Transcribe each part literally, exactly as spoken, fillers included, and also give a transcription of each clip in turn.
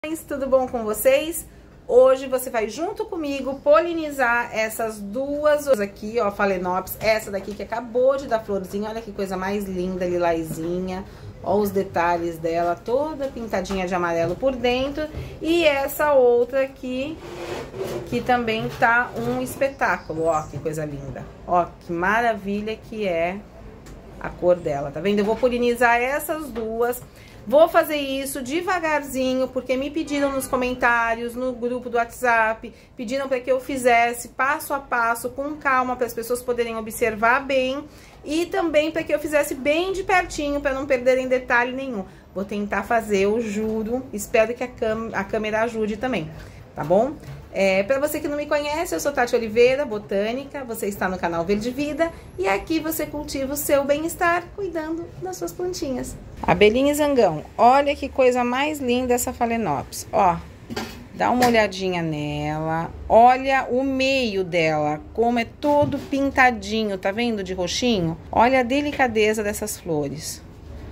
Tudo bom com vocês? Hoje você vai junto comigo polinizar essas duas aqui, ó, Phalaenopsis. Essa daqui que acabou de dar florzinha, olha que coisa mais linda, lilazinha. Ó os detalhes dela, toda pintadinha de amarelo por dentro. E essa outra aqui, que também tá um espetáculo, ó, que coisa linda. Ó, que maravilha que é a cor dela, tá vendo? Eu vou polinizar essas duas. Vou fazer isso devagarzinho, porque me pediram nos comentários, no grupo do WhatsApp, pediram para que eu fizesse passo a passo, com calma, para as pessoas poderem observar bem, e também para que eu fizesse bem de pertinho, para não perderem detalhe nenhum. Vou tentar fazer, eu juro, espero que a, a câmera ajude também, tá bom? É, para você que não me conhece, eu sou Tati Oliveira, botânica, você está no canal Verde Vida e aqui você cultiva o seu bem-estar cuidando das suas plantinhas. Abelhinha e zangão, olha que coisa mais linda essa Phalaenopsis, ó, dá uma olhadinha nela, olha o meio dela, como é todo pintadinho, tá vendo de roxinho? Olha a delicadeza dessas flores.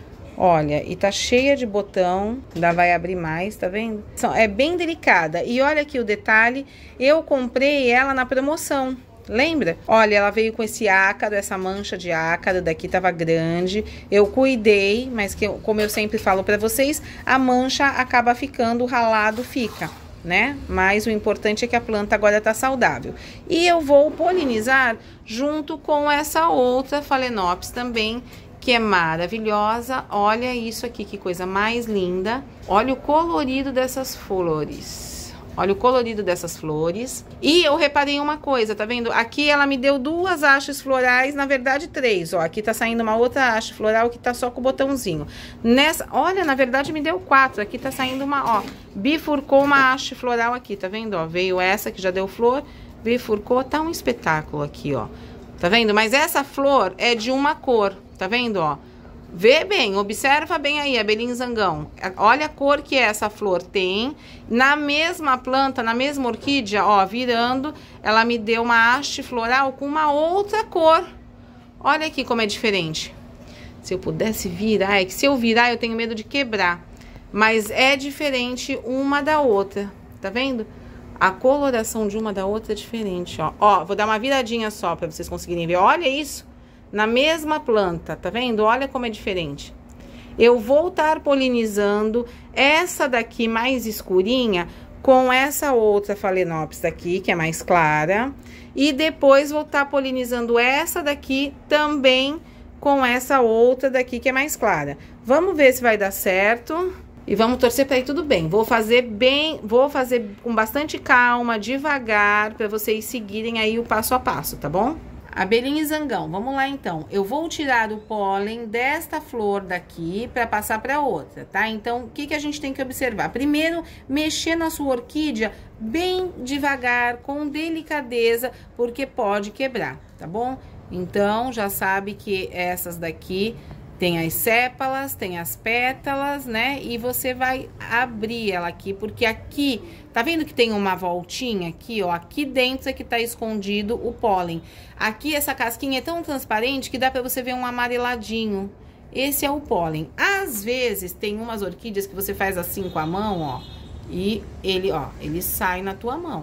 Olha, e tá cheia de botão, ainda vai abrir mais, tá vendo? É bem delicada. E olha aqui o detalhe, eu comprei ela na promoção, lembra? Olha, ela veio com esse ácaro, essa mancha de ácaro, daqui tava grande. Eu cuidei, mas que eu, como eu sempre falo pra vocês, a mancha acaba ficando, o ralado fica, né? Mas o importante é que a planta agora tá saudável. E eu vou polinizar junto com essa outra Phalaenopsis também, que é maravilhosa. Olha isso aqui, que coisa mais linda. Olha o colorido dessas flores. Olha o colorido dessas flores. E eu reparei uma coisa, tá vendo? Aqui ela me deu duas hastes florais, na verdade três, ó. Aqui tá saindo uma outra haste floral que tá só com o botãozinho. Nessa, olha, na verdade me deu quatro. Aqui tá saindo uma, ó, bifurcou uma haste floral aqui, tá vendo? Ó, veio essa que já deu flor, bifurcou, tá um espetáculo aqui, ó. Tá vendo? Mas essa flor é de uma cor. Tá vendo, ó? Vê bem, observa bem aí, abelhinha e zangão. Olha a cor que essa flor tem. Na mesma planta, na mesma orquídea, ó, virando, ela me deu uma haste floral com uma outra cor. Olha aqui como é diferente. Se eu pudesse virar, é que se eu virar eu tenho medo de quebrar. Mas é diferente uma da outra, tá vendo? A coloração de uma da outra é diferente, ó. Ó, vou dar uma viradinha só pra vocês conseguirem ver. Olha isso. Na mesma planta, tá vendo? Olha como é diferente. Eu vou estar polinizando essa daqui mais escurinha com essa outra Phalaenopsis daqui, que é mais clara. E depois vou estar polinizando essa daqui também com essa outra daqui, que é mais clara. Vamos ver se vai dar certo. E vamos torcer para ir tudo bem. Vou fazer bem, vou fazer com bastante calma, devagar, para vocês seguirem aí o passo a passo, tá bom? Abelhinha e zangão, vamos lá então. Eu vou tirar o pólen desta flor daqui para passar para outra, tá? Então, o que que a gente tem que observar? Primeiro, mexer na sua orquídea bem devagar, com delicadeza, porque pode quebrar, tá bom? Então, já sabe que essas daqui tem as sépalas, tem as pétalas, né? E você vai abrir ela aqui, porque aqui, tá vendo que tem uma voltinha aqui, ó? Aqui dentro é que tá escondido o pólen. Aqui essa casquinha é tão transparente que dá pra você ver um amareladinho. Esse é o pólen. Às vezes tem umas orquídeas que você faz assim com a mão, ó. E ele, ó, ele sai na tua mão.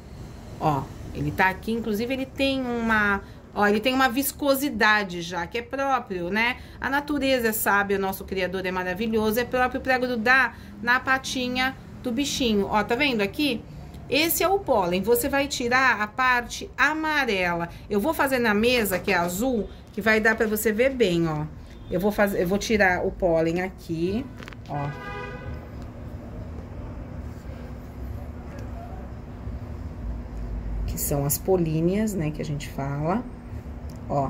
Ó, ele tá aqui, inclusive ele tem uma... Ó, ele tem uma viscosidade já, que é próprio, né? A natureza é sábia, o nosso criador é maravilhoso, é próprio para grudar na patinha do bichinho. Ó, tá vendo aqui? Esse é o pólen. Você vai tirar a parte amarela. Eu vou fazer na mesa, que é azul, que vai dar para você ver bem, ó. Eu vou fazer, eu vou tirar o pólen aqui, ó. Que são as políneas, né, que a gente fala. Ó,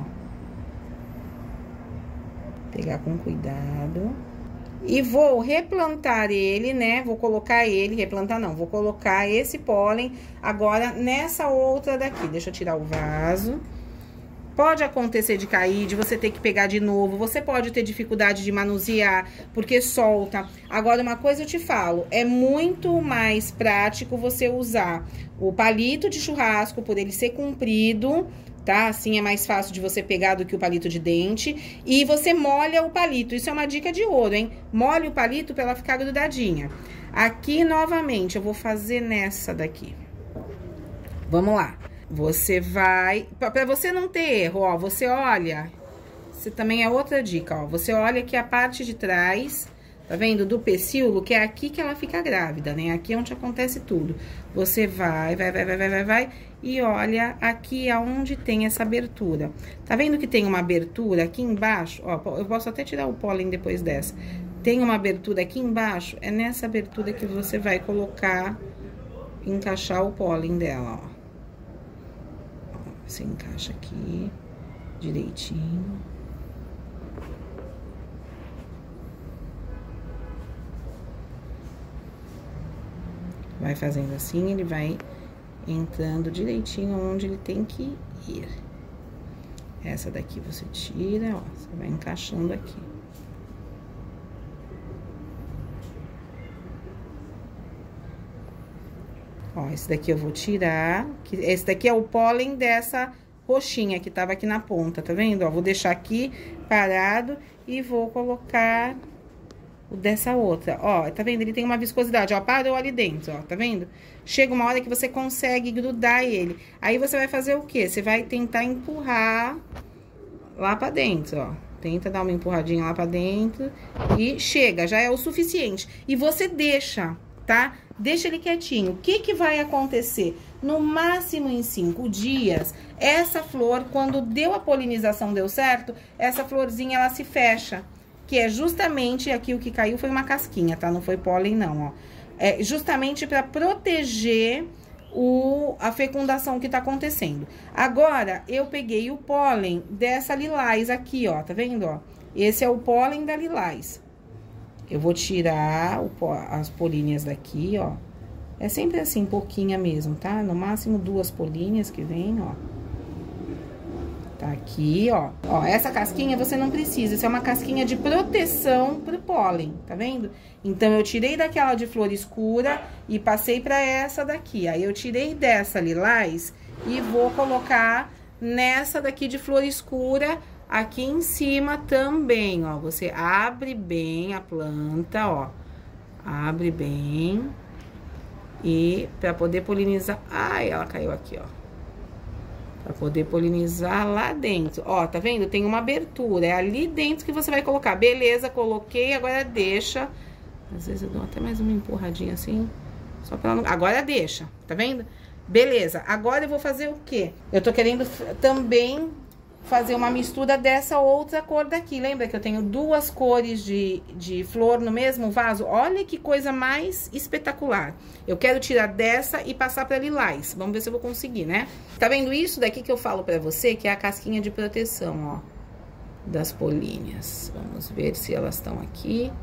pegar com cuidado. E vou replantar ele, né? Vou colocar ele, replantar não, vou colocar esse pólen agora nessa outra daqui. Deixa eu tirar o vaso. Pode acontecer de cair, de você ter que pegar de novo. Você pode ter dificuldade de manusear, porque solta. Agora, uma coisa eu te falo, é muito mais prático você usar o palito de churrasco, por ele ser comprido, tá? Assim é mais fácil de você pegar do que o palito de dente. E você molha o palito, isso é uma dica de ouro, hein? Molha o palito pra ela ficar grudadinha. Aqui, novamente, eu vou fazer nessa daqui. Vamos lá. Você vai... Pra você não ter erro, ó, você olha... Você também é outra dica, ó. Você olha que a parte de trás, tá vendo? Do pecíolo, que é aqui que ela fica grávida, né? Aqui é onde acontece tudo. Você vai, vai, vai, vai, vai, vai, vai... E olha aqui aonde tem essa abertura. Tá vendo que tem uma abertura aqui embaixo? Ó, eu posso até tirar o pólen depois dessa. Tem uma abertura aqui embaixo, é nessa abertura que você vai colocar, encaixar o pólen dela, ó. Você encaixa aqui, direitinho. Vai fazendo assim, ele vai entrando direitinho onde ele tem que ir. Essa daqui você tira, ó, você vai encaixando aqui. Ó, esse daqui eu vou tirar, que esse daqui é o pólen dessa roxinha que tava aqui na ponta, tá vendo? Ó, vou deixar aqui parado e vou colocar o dessa outra. Ó, tá vendo? Ele tem uma viscosidade, ó, parou ali dentro, ó, tá vendo? Chega uma hora que você consegue grudar ele. Aí você vai fazer o quê? Você vai tentar empurrar lá pra dentro, ó. Tenta dar uma empurradinha lá pra dentro e chega, já é o suficiente. E você deixa, tá? Deixa ele quietinho. O que que vai acontecer? No máximo em cinco dias, essa flor, quando deu a polinização, deu certo, essa florzinha, ela se fecha. Que é justamente, aqui o que caiu foi uma casquinha, tá? Não foi pólen, não, ó. É justamente pra proteger o, a fecundação que tá acontecendo. Agora, eu peguei o pólen dessa lilás aqui, ó, tá vendo, ó? Esse é o pólen da lilás. Eu vou tirar o, as políneas daqui, ó. É sempre assim, pouquinha mesmo, tá? No máximo duas políneas que vem, ó. Tá aqui, ó. Ó, essa casquinha você não precisa. Isso é uma casquinha de proteção pro pólen, tá vendo? Então, eu tirei daquela de flor escura e passei pra essa daqui. Aí, eu tirei dessa lilás e vou colocar nessa daqui de flor escura aqui em cima também, ó. Você abre bem a planta, ó. Abre bem. E pra poder polinizar... Ai, ela caiu aqui, ó. Pra poder polinizar lá dentro. Ó, tá vendo? Tem uma abertura. É ali dentro que você vai colocar. Beleza, coloquei, agora deixa. Às vezes eu dou até mais uma empurradinha assim. Só pra ela não... Agora deixa, tá vendo? Beleza, agora eu vou fazer o quê? Eu tô querendo também fazer uma mistura dessa outra cor daqui. Lembra que eu tenho duas cores de, de flor no mesmo vaso? Olha que coisa mais espetacular. Eu quero tirar dessa e passar pra lilás. Vamos ver se eu vou conseguir, né? Tá vendo isso daqui que eu falo pra você? Que é a casquinha de proteção, ó. Das políneas. Vamos ver se elas estão aqui.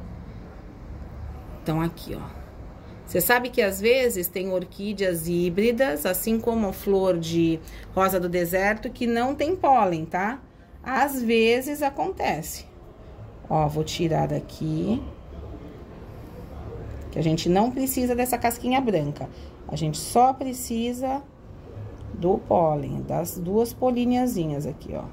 Estão aqui, ó. Você sabe que às vezes tem orquídeas híbridas, assim como a flor de rosa do deserto, que não tem pólen, tá? Às vezes acontece. Ó, vou tirar daqui. Que a gente não precisa dessa casquinha branca. A gente só precisa do pólen, das duas poliniazinhas aqui, ó.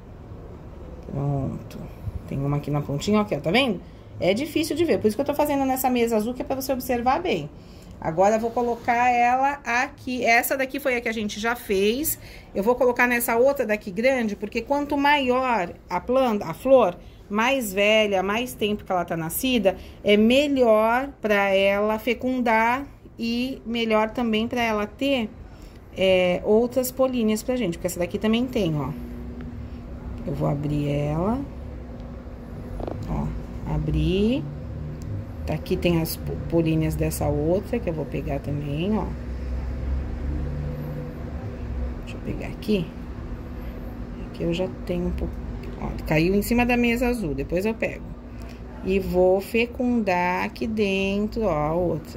Pronto. Tem uma aqui na pontinha, ó, tá vendo? É difícil de ver, por isso que eu tô fazendo nessa mesa azul, que é pra você observar bem. Agora, eu vou colocar ela aqui. Essa daqui foi a que a gente já fez. Eu vou colocar nessa outra daqui grande, porque quanto maior a planta, a flor, mais velha, mais tempo que ela tá nascida, é melhor pra ela fecundar e melhor também pra ela ter é, outras políneas pra gente. Porque essa daqui também tem, ó. Eu vou abrir ela. Ó. Abrir. Aqui tem as políneas dessa outra, que eu vou pegar também, ó. Deixa eu pegar aqui. Aqui eu já tenho um pouco... Ó, caiu em cima da mesa azul, depois eu pego. E vou fecundar aqui dentro, ó, a outra.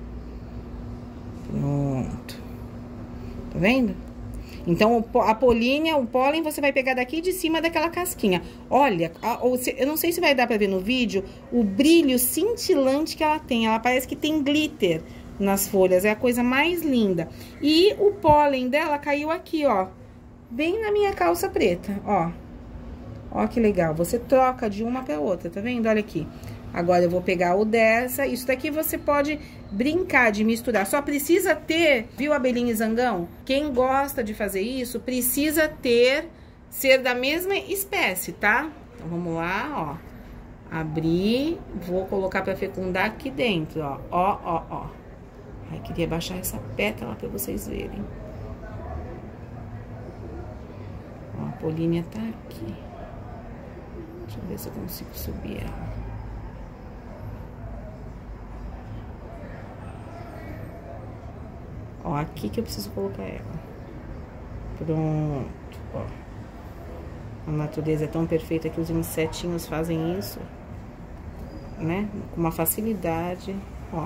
Pronto. Tá vendo? Então, a polínea, o pólen, você vai pegar daqui de cima daquela casquinha. Olha, eu não sei se vai dar pra ver no vídeo, o brilho cintilante que ela tem. Ela parece que tem glitter nas folhas, é a coisa mais linda. E o pólen dela caiu aqui, ó, bem na minha calça preta, ó. Ó que legal, você troca de uma pra outra, tá vendo? Olha aqui. Agora eu vou pegar o dessa. Isso daqui você pode brincar de misturar. Só precisa ter, viu, abelhinha e zangão? Quem gosta de fazer isso, precisa ter, ser da mesma espécie, tá? Então, vamos lá, ó. Abrir, vou colocar pra fecundar aqui dentro, ó. Ó, ó, ó. Ai, queria baixar essa pétala pra vocês verem. Ó, a polínia tá aqui. Deixa eu ver se eu consigo subir ela. Ó, aqui que eu preciso colocar ela. Pronto, ó. A natureza é tão perfeita que os insetinhos fazem isso, né? Com uma facilidade, ó.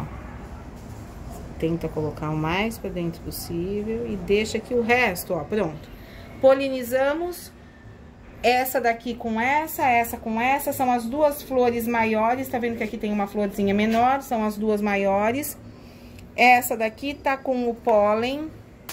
Tenta colocar o mais pra dentro possível e deixa aqui o resto, ó, pronto. Polinizamos essa daqui com essa, essa com essa. São as duas flores maiores, tá vendo que aqui tem uma florzinha menor? São as duas maiores. Essa daqui tá com o pólen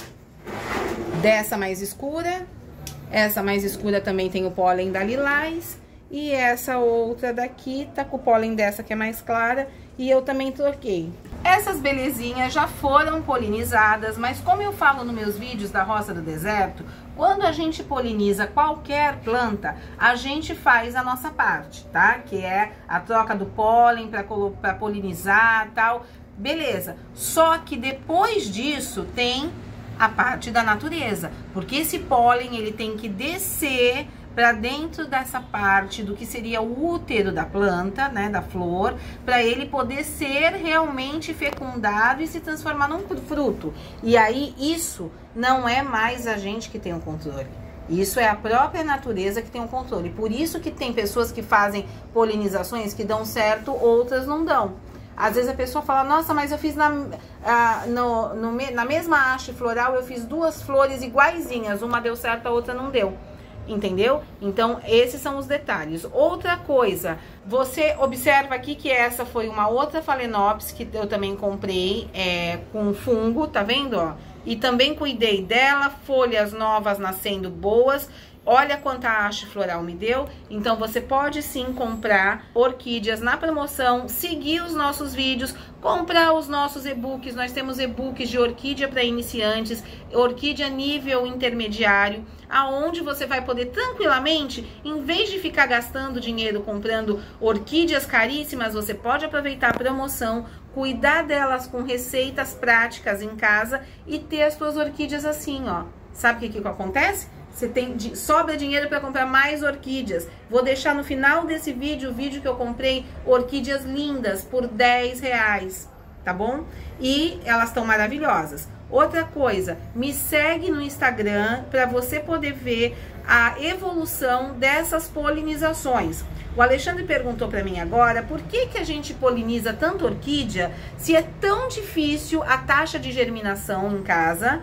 dessa mais escura. Essa mais escura também tem o pólen da lilás. E essa outra daqui tá com o pólen dessa que é mais clara. E eu também troquei. Essas belezinhas já foram polinizadas, mas como eu falo nos meus vídeos da Roça do Deserto, quando a gente poliniza qualquer planta, a gente faz a nossa parte, tá? Que é a troca do pólen para polinizar e tal. Beleza, só que depois disso tem a parte da natureza, porque esse pólen ele tem que descer para dentro dessa parte do que seria o útero da planta, né, da flor, para ele poder ser realmente fecundado e se transformar num fruto. E aí isso não é mais a gente que tem o controle. Isso é a própria natureza que tem o controle. Por isso que tem pessoas que fazem polinizações que dão certo, outras não dão. Às vezes a pessoa fala, nossa, mas eu fiz na, ah, no, no, na mesma haste floral, eu fiz duas flores iguaizinhas, uma deu certo, a outra não deu. Entendeu? Então, esses são os detalhes. Outra coisa, você observa aqui que essa foi uma outra Phalaenopsis que eu também comprei é, com fungo, tá vendo, ó? E também cuidei dela, folhas novas nascendo boas. Olha quanta haste floral me deu. Então, você pode sim comprar orquídeas na promoção, seguir os nossos vídeos, comprar os nossos e-books. Nós temos e-books de orquídea para iniciantes, orquídea nível intermediário, aonde você vai poder tranquilamente, em vez de ficar gastando dinheiro comprando orquídeas caríssimas, você pode aproveitar a promoção, cuidar delas com receitas práticas em casa e ter as suas orquídeas assim, ó. Sabe o que que acontece? Você tem, sobra dinheiro para comprar mais orquídeas. Vou deixar no final desse vídeo o vídeo que eu comprei orquídeas lindas por dez reais, tá bom? E elas estão maravilhosas. Outra coisa, me segue no Instagram para você poder ver a evolução dessas polinizações. O Alexandre perguntou para mim agora por que que a gente poliniza tanto orquídea se é tão difícil a taxa de germinação em casa.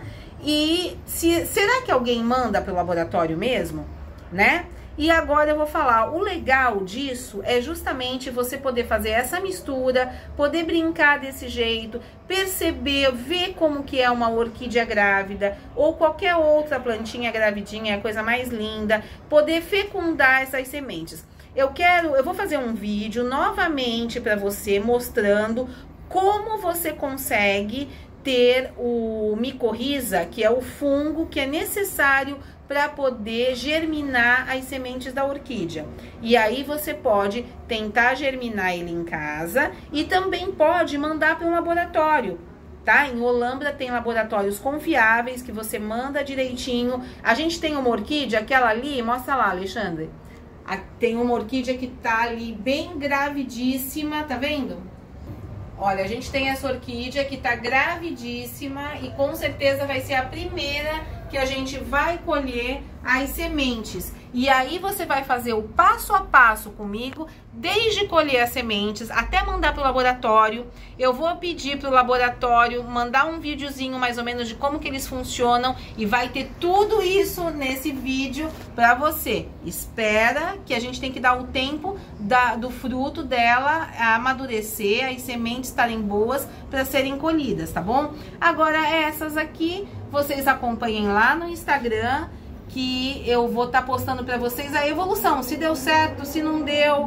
E se, será que alguém manda para o laboratório mesmo, né? E agora eu vou falar, o legal disso é justamente você poder fazer essa mistura, poder brincar desse jeito, perceber, ver como que é uma orquídea grávida ou qualquer outra plantinha gravidinha, é a coisa mais linda, poder fecundar essas sementes. Eu quero, eu vou fazer um vídeo novamente para você mostrando como você consegue ter o micorriza, que é o fungo que é necessário para poder germinar as sementes da orquídea. E aí você pode tentar germinar ele em casa e também pode mandar para um laboratório, tá? Em Olambra tem laboratórios confiáveis que você manda direitinho. A gente tem uma orquídea, aquela ali, mostra lá, Alexandre. Tem uma orquídea que tá ali bem gravidíssima, tá vendo? Olha, a gente tem essa orquídea que tá gravidíssima e com certeza vai ser a primeira que a gente vai colher as sementes. E aí você vai fazer o passo a passo comigo, desde colher as sementes até mandar para o laboratório. Eu vou pedir para o laboratório mandar um videozinho mais ou menos de como que eles funcionam e vai ter tudo isso nesse vídeo para você. Espera que a gente tem que dar o tempo da, do fruto dela amadurecer, as sementes estarem boas para serem colhidas, tá bom? Agora essas aqui, vocês acompanhem lá no Instagram, que eu vou estar tá postando para vocês a evolução, se deu certo, se não deu,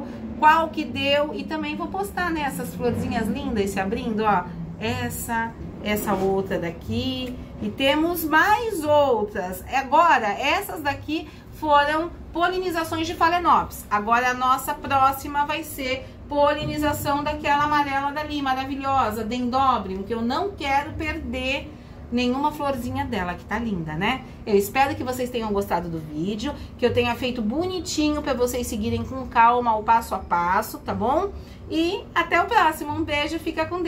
qual que deu. E também vou postar, né, essas florzinhas lindas se abrindo, ó. Essa, essa outra daqui. E temos mais outras. Agora, essas daqui foram polinizações de Phalaenopsis. Agora, a nossa próxima vai ser polinização daquela amarela dali, maravilhosa, Dendrobium, que eu não quero perder nenhuma florzinha dela, que tá linda, né? Eu espero que vocês tenham gostado do vídeo, que eu tenha feito bonitinho pra vocês seguirem com calma o passo a passo, tá bom? E até o próximo. Um beijo, fica com Deus.